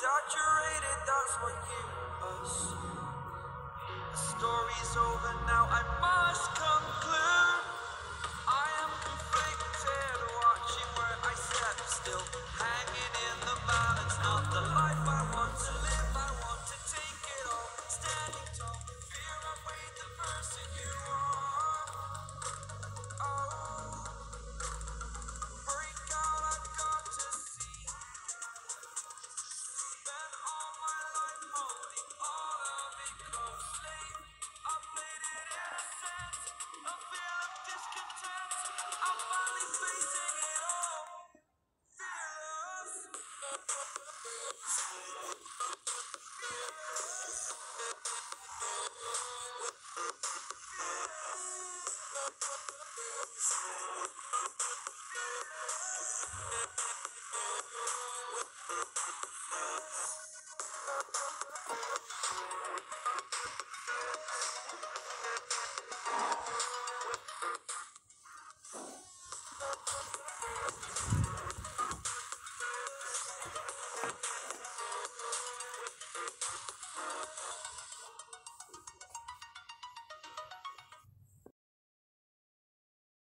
Exaggerated, that's what you assume. The story's over now, I must conclude. I am conflicted, watching where I step still, hanging in the balance, not the life I want to live. I want to take it all, standing tall, fear I weighed the person you are. Oh, break out, I've got to see. Spent all my life holding all of it closely. I played it innocent, a feel of discontent. I'm finally facing it all, fearless.